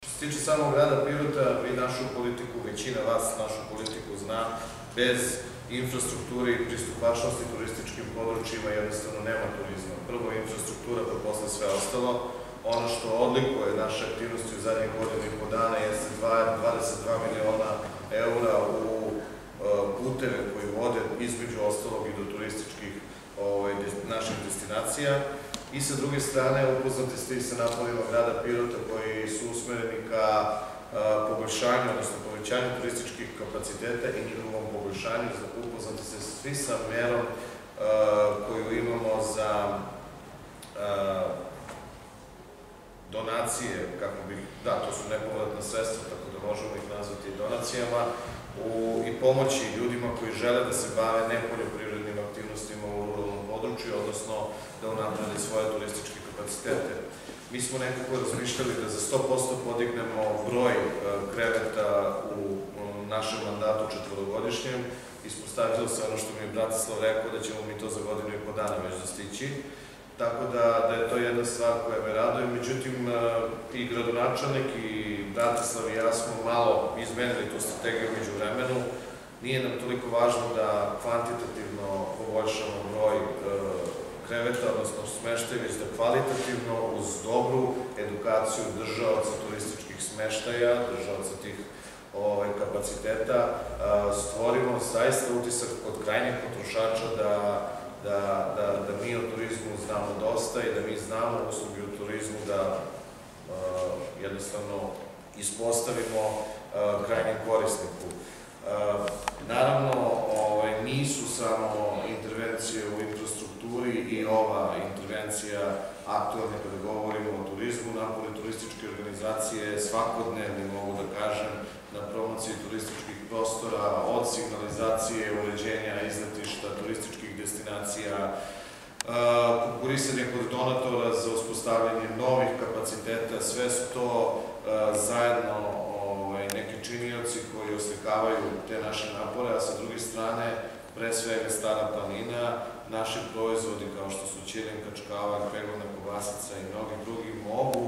Što se tiče samog grada Pirota, vi našu politiku, većina vas našu politiku zna, bez infrastrukture i pristupačnosti turističkim područjima jednostavno nema turizma. Prvo je infrastruktura, pa posle sve ostalo. Ono što odlikuje naše aktivnosti u zadnjih godinu i po dana jeste 22 miliona eura u puteve koji vode između ostalog i do turističkih naših destinacija. I sa druge strane, upoznati ste i sa naporima grada Pirota koji su usmereni ka poboljšanju, odnosno povećanju turističkih kapaciteta i njihovom poboljšanju. Upoznati ste svi sa merom koju imamo za donacije, kako bih, da, to su nepovratna sredstva, tako da možemo ih nazvati donacijama, i pomoći ljudima koji žele da se bave nepoljoprivrednim aktivnostima u ruralnom području, odnosno da unaprede svoje turističke kapacitete. Mi smo nekako razmišljali da za 100% podignemo broj kreveta u našem mandatu četvorogodišnjem. Ispostavilo se ono što mi je Bratislav rekao, da ćemo mi to za godinu i po dana već dostići. Tako da je to jedna stvar koja me raduje. Međutim, i gradonačelnik i Bratislav i ja smo malo izmenili tu strategiju među vremenu. Nije nam toliko važno da kvantitativno poboljšamo broj kreveta, odnosno smeštaja, već da kvalitativno uz dobru edukaciju držaoca turističkih smeštaja, držaoca tih kapaciteta, stvorimo zaista utisak kod krajnjih potrošača da mi o turizmu znamo dosta i da mi znamo usluge u turizmu da jednostavno ispostavimo krajnjem korisniku. Naravno, nisu samo intervencije u infrastrukturi i ova intervencija aktualna kada govorimo o turizmu. Napori turističke organizacije svakodnevni, mogu da kažem, na promociji turističkih prostora, od signalizacije, uređenja, izletišta, turističkih destinacija, konkurisanje kod donatora za uspostavljanje novih kapaciteta, sve su to zajedno neki činioci koji oslikavaju te naše napore, a sa druge strane, pre svega Stara planina, naši proizvodi kao što su ćilim, kačkavar, pegolna kobasica i mnogi drugi mogu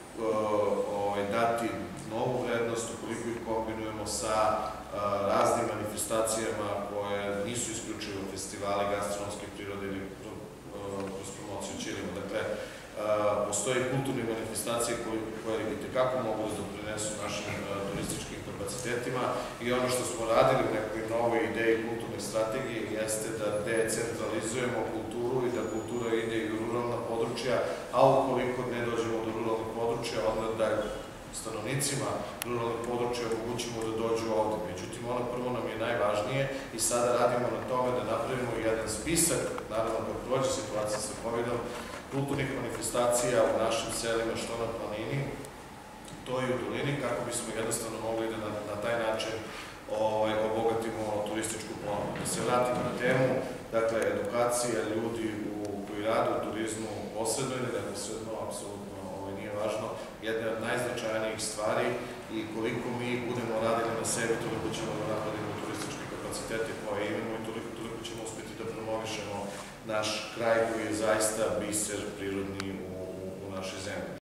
dati novu vrednost ukoliko ih kombinujemo sa raznim manifestacijama koje nisu isključivo festivali gastronomske prirode ili kroz promociju ćilima. Dakle, postoje kulturne manifestacije koje itekako mogu da doprinesu našim turističkim kapacitetima i ono što smo radili u nekoj novoj ideji kulturne strategije jeste da decentralizujemo kulturu i da kultura ide i u ruralna područja, a ukoliko ne dođemo do ruralnih područja, onda da stanovnicima ruralnih područja omogućimo da dođu ovde. Međutim, ono prvo nam je najvažnije i sada radimo na tome da napravimo jedan spisak, naravno da prođe situacija sa COVID-om, kulturnih manifestacija u našim selima, što na planini, to i u dolini, kako bismo jednostavno mogli da na taj način obogatimo turističku ponudu. Da se vratimo na temu, dakle, edukacija ljudi koji rade u turizmu posredno ili neposredno, apsolutno nije važno, jedna od najznačajnijih stvari i koliko mi budemo radili na sebi, toliko ćemo da napravimo turističke kapacitete koje imamo i toliko ćemo uspjeti da promovišemo naš kraj koji je zaista biser prirodni u našoj zemlji.